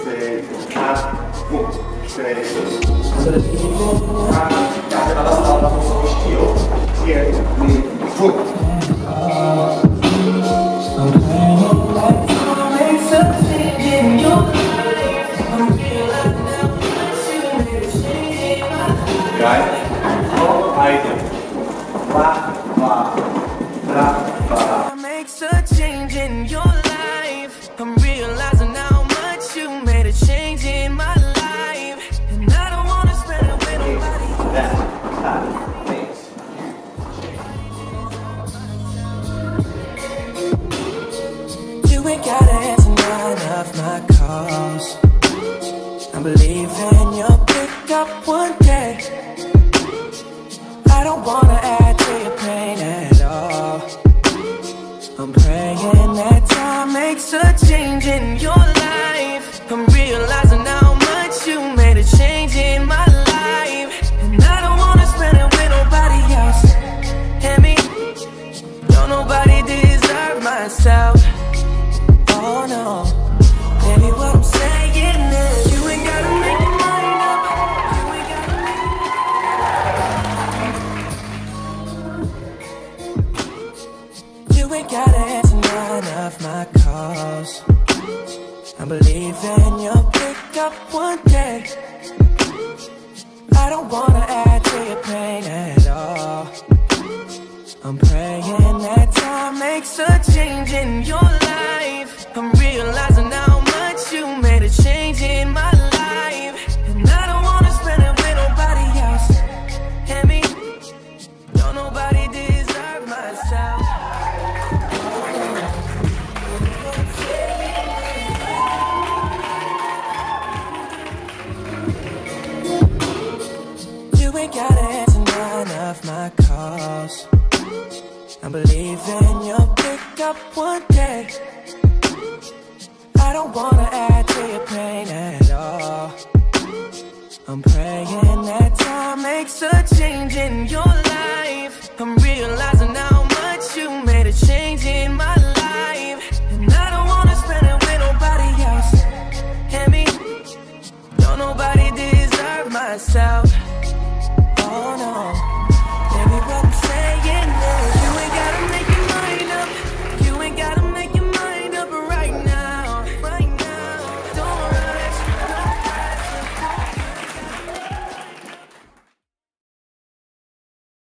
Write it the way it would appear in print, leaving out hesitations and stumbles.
3, 4, 3. Jak na posowością, jedny, dwóch. Right? Oh, I do. Ba, ba, ra, ba. Makes a change in your life. I'm realizing how much you made a change in my life, and I don't wanna spend it with nobody. Thanks. You ain't gotta answer none of my calls. I believe in you'll pick up one day. I don't wanna add to your pain at all. I'm praying that time makes a change in your life. I'm realizing how much you made a change in my life, and I don't wanna spend it with nobody else. And me, don't nobody deserve myself. Oh no, baby, what I'm saying is you ain't gotta make your mind up. You ain't gotta answer none of my calls. I believe in you'll pick up one day. I don't wanna add to your pain at all. I'm praying that time makes a change in your life. I'm realizing how much you made a change in my life, and I don't wanna spend it with nobody else. And me, don't nobody deserve myself. You ain't gotta answer none of my calls. I believe in you'll pick up one day. I don't wanna add to your pain at all. I'm praying that time makes a change in your life. I'm realizing